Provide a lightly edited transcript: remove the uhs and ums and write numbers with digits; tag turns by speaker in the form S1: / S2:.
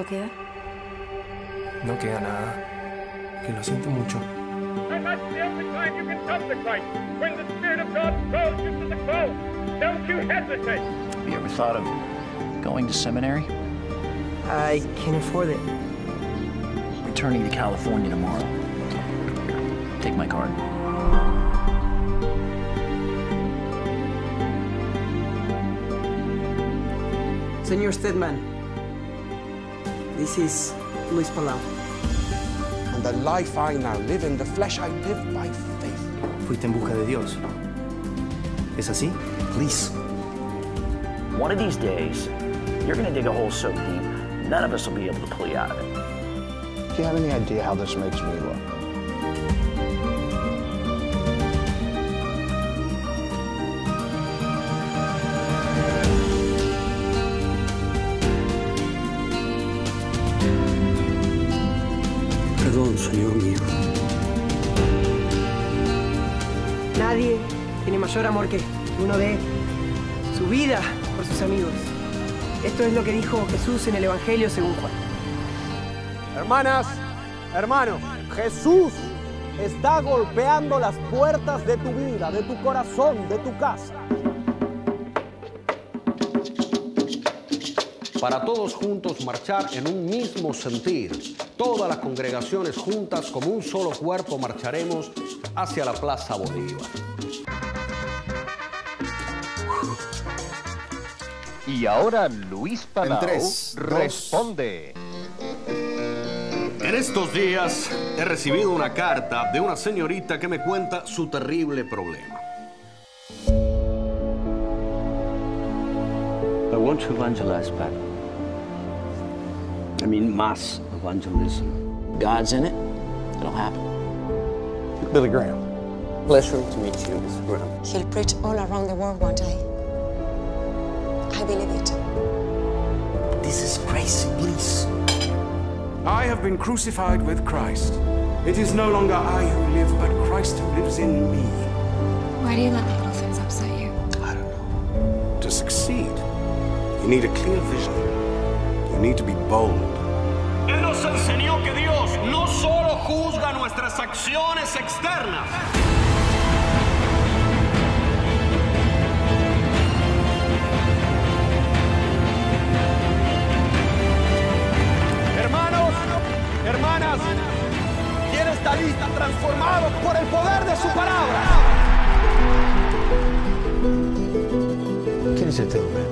S1: queda?
S2: No queda nada. Que lo siento mucho.
S3: And that's the only time you can come to Christ, when the Spirit of God throws you to the cross. Don't you hesitate.
S4: Have you ever thought of going to seminary?
S5: I can't afford it.
S4: Returning to California tomorrow. Here, take my card.
S5: Senor Stedman, this is Luis Palau.
S6: And the life I now live in the flesh, I live by faith.
S2: Fuiste en busca de Dios. ¿Es así?
S4: Please. One of these days, you're gonna dig a hole so deep, none of us will be able to pull you out of it.
S7: Do you have any idea how this makes me look?
S5: Perdón, señor mío. Nadie tiene mayor amor que uno dé su vida por sus amigos. Esto es lo que dijo Jesús en el Evangelio según Juan.
S8: Hermanas, hermanos, Jesús está golpeando las puertas de tu vida, de tu corazón, de tu casa. Para todos juntos marchar en un mismo sentir. Todas las congregaciones juntas como un solo cuerpo marcharemos hacia la Plaza Bolívar.
S9: Y ahora Luis Palau responde.
S8: En estos días he recibido una carta de una señorita que me cuenta su terrible problema.
S10: I want to evangelize, Pat. I mean mass evangelism.
S4: God's in it, it'll happen.
S7: Billy Graham.
S10: Pleasure to meet you, Mr. Graham.
S1: He'll preach all around the world one day. I believe it.
S4: This is crazy, please.
S6: I have been crucified with Christ. It is no longer I who live, but Christ who lives in me.
S1: Why do you let little things upset you?
S6: I don't know. To succeed, you need a clear vision. You need to be bold.
S8: Él nos enseñó que Dios no solo juzga nuestras acciones externas. Hermanos, hermanas, ¿quién está listo, transformado por el poder de su palabra?
S7: ¿Quién es este hombre?